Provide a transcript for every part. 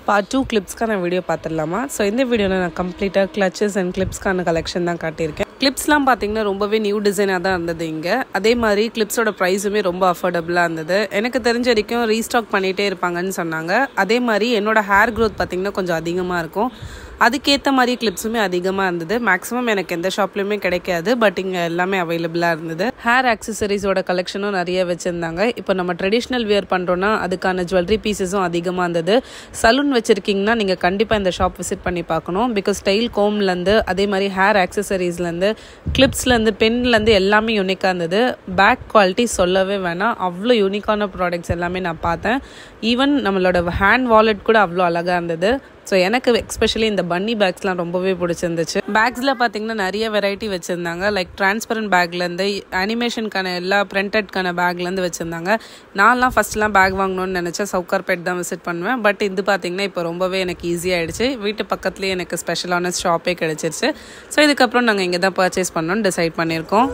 Part 2 கிளிப்ஸ்க்கான video பார்த்துடலாமா? So இந்த வீடியோவில் நான் கம்ப்ளீட்டாக கிளச்சஸ் அண்ட் கிளிப்ஸ்க்கான கலெக்ஷன் தான் காட்டியிருக்கேன். கிளிப்ஸ்லாம் பார்த்தீங்கன்னா ரொம்பவே நியூ டிசைனாக தான் இருந்தது இங்கே. அதே மாதிரி கிளிப்ஸோட ப்ரைஸுமே ரொம்ப அஃபோர்டபுளாக இருந்தது. எனக்கு தெரிஞ்ச வரைக்கும் ரீஸ்டாக் பண்ணிகிட்டே இருப்பாங்கன்னு சொன்னாங்க. அதே மாதிரி என்னோடய ஹேர் க்ரோத் பார்த்திங்கன்னா கொஞ்சம் அதிகமாக இருக்கும். அதுக்கேற்ற மாதிரி கிளிப்ஸுமே அதிகமாக இருந்தது. மேக்ஸிமம் எனக்கு எந்த ஷாப்லேயுமே கிடைக்காது, பட் இங்கே எல்லாமே அவைலபிளாக இருந்தது. ஹேர் ஆக்சசரிஸோட கலெக்ஷனும் நிறைய வச்சுருந்தாங்க. இப்போ நம்ம ட்ரெடிஷ்னல் வியர் பண்ணுறோன்னா அதுக்கான ஜுவல்லரி பீசஸும் அதிகமாக இருந்தது. சலூன் வச்சுருக்கீங்கன்னா நீங்கள் கண்டிப்பாக இந்த ஷாப் விசிட் பண்ணி பார்க்கணும். பிகாஸ் ஸ்டைல் கோம்லேருந்து அதே மாதிரி ஹேர் ஆக்சசரிஸ்லேருந்து கிளிப்ஸ்லேருந்து பென்லேருந்து எல்லாமே யூனிக்காக இருந்தது. பேக் குவாலிட்டி சொல்லவே வேணாம், அவ்வளோ யூனிக்கான ப்ராடக்ட்ஸ் எல்லாமே நான் பார்த்தேன். ஈவன் நம்மளோட ஹேண்ட் வாலெட் கூட அவ்வளோ அழகாக இருந்தது. ஸோ எனக்கு எஸ்பெஷலி இந்த பன்னி பேக்ஸ்லாம் ரொம்பவே பிடிச்சிருந்துச்சு. பேக்ஸில் பார்த்தீங்கன்னா நிறைய வெரைட்டி வச்சுருந்தாங்க. லைக் டிரான்ஸ்பரண்ட் பேக்லேருந்து அனிமேஷனுக்கான எல்லா பிரிண்டட்கான பேக்லேருந்து வச்சுருந்தாங்க. நான்லாம் ஃபஸ்ட்லாம் பேக் வாங்கணும்னு நினச்சேன், சவுகார்பேட் தான் விசிட் பண்ணுவேன். பட் இது பார்த்திங்கன்னா இப்போ ரொம்பவே எனக்கு ஈஸியாகிடுச்சு. வீட்டு பக்கத்துலேயே எனக்கு ஸ்பெஷலான ஷாப்பே கிடச்சிருச்சு. ஸோ இதுக்கப்புறம் நாங்கள் இங்கே தான் பர்ச்சேஸ் பண்ணணும்னு டிசைட் பண்ணியிருக்கோம்.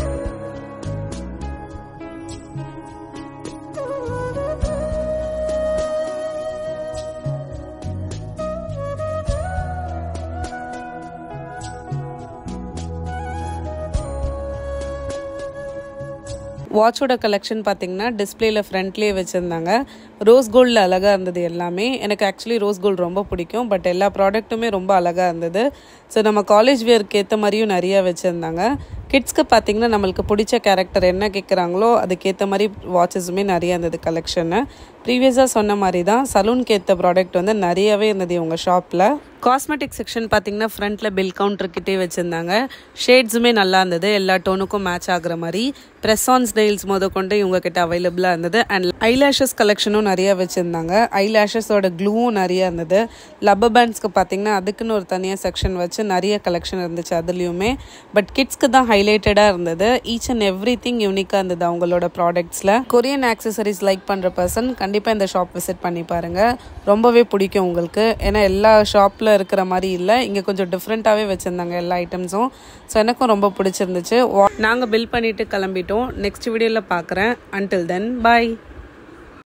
வாட்சோட கலெக்ஷன் பார்த்தீங்கன்னா டிஸ்பிளேல ஃப்ரண்ட்லேயே வச்சுருந்தாங்க. ரோஸ் கோல்டில் அழகாக இருந்தது எல்லாமே. எனக்கு ஆக்சுவலி ரோஸ் கோல்டு ரொம்ப பிடிக்கும், பட் எல்லா ப்ராடக்ட்டுமே ரொம்ப அழகாக இருந்தது. ஸோ நம்ம காலேஜ் வியருக்கு ஏற்ற மாதிரியும் நிறையா வச்சுருந்தாங்க. கிட்ஸ்க்கு பார்த்திங்கன்னா நம்மளுக்கு பிடிச்ச கேரக்டர் என்ன கேட்குறாங்களோ அதுக்கேற்ற மாதிரி வாட்சஸுமே நிறையா இருந்தது கலெக்ஷனு. ப்ரீவியஸாக சொன்ன மாதிரி தான் சலூனுக்கு ஏற்ற ப்ராடக்ட் வந்து நிறையவே இருந்தது இவங்க ஷாப்பில். காஸ்மெட்டிக் செக்ஷன் பார்த்திங்கன்னா ஃப்ரண்ட்டில் பில் கவுண்டர்கிட்டே வச்சுருந்தாங்க. ஷேட்ஸுமே நல்லா இருந்தது, எல்லா டோனுக்கும் மேட்ச் ஆகிற மாதிரி. ப்ரெஸ்ஸான்ஸ் நெயில்ஸ் கொண்டு இவங்க கிட்ட அவைலபிளாக இருந்தது. அண்ட் ஐலாஷஸ் கலெக்ஷனும் நிறையா வச்சுருந்தாங்க. ஐலாஷஸோட க்ளூவும் நிறையா இருந்தது. லப்பர் பேண்ட்ஸ்க்கு பார்த்திங்கன்னா அதுக்குன்னு ஒரு தனியாக செக்ஷன் வச்சு நிறைய கலெக்ஷன் இருந்துச்சு அதுலேயுமே. பட் கிட்ஸ்க்கு தான் ஹைலைட்டடாக இருந்தது. ஈச் அண்ட் எவ்ரி திங் யூனிக்காக இருந்தது அவங்களோட ப்ராடக்ட்ஸில். கொரியன் ஆக்சசரிஸ் லைக் பண்ணுற பர்சன் கண்டிப்பாக இந்த ஷாப் விசிட் பண்ணி பாருங்கள், ரொம்பவே பிடிக்கும் உங்களுக்கு. ஏன்னா எல்லா ஷாப்பில் இருக்கிற மாதிரி இல்லை, இங்கே கொஞ்சம் டிஃப்ரெண்ட்டாகவே வச்சுருந்தாங்க எல்லா ஐட்டம்ஸும். ஸோ எனக்கும் ரொம்ப பிடிச்சிருந்துச்சு. நாங்கள் பில் பண்ணிவிட்டு கிளம்பிட்டோம். நெக்ஸ்ட் வீடியோவில் பார்க்குறேன். அன்டில் தென் பாய்.